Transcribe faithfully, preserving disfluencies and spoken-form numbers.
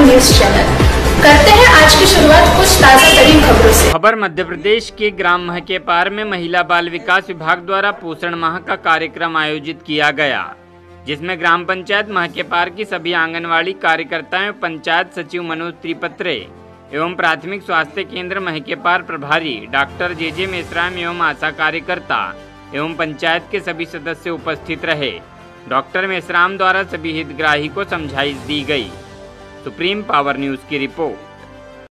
Power news channel. करते हैं आज की शुरुआत कुछ ताज़ा तरीन खबरों से। खबर मध्य प्रदेश के ग्राम महकेपार में महिला बाल विकास विभाग द्वारा पोषण माह का कार्यक्रम आयोजित किया गया, जिसमें ग्राम पंचायत महकेपार की सभी आंगनवाड़ी कार्यकर्ताओं, पंचायत सचिव मनोज त्रिपत्रे एवं प्राथमिक स्वास्थ्य केंद्र महकेपार प्रभारी डॉक्टर जे जे मेश्राम एवं आशा कार्यकर्ता एवं पंचायत के सभी सदस्य उपस्थित रहे। डॉक्टर मेश्राम द्वारा सभी हितग्राही को समझाइश दी गई। सुप्रीम पावर न्यूज की रिपोर्ट।